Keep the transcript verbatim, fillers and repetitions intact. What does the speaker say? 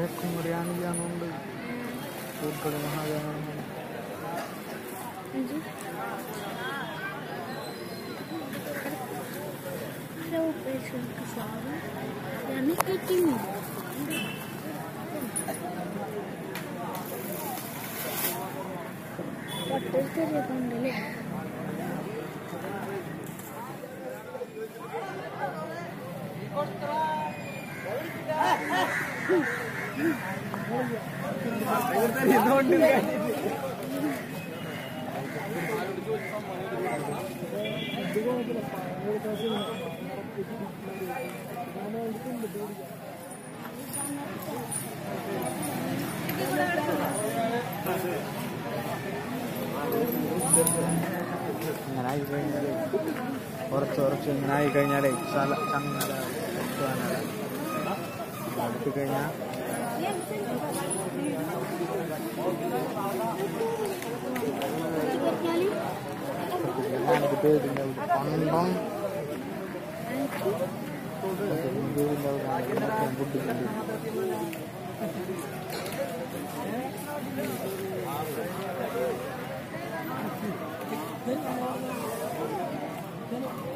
കുമരിയാണെന്നുണ്ട് പൂക്കളി മഹാജാന ഇങ്ങനായി കഴിഞ്ഞാൽ കുറച്ച് കുറച്ച് ഇങ്ങനായി കഴിഞ്ഞാലേ സ്ഥല ചങ്ങല അടുത്ത് കഴിഞ്ഞാൽ ഞാനൊക്കെ പേടിൻ്റെ പണം ബുദ്ധിമുട്ട് Thank you.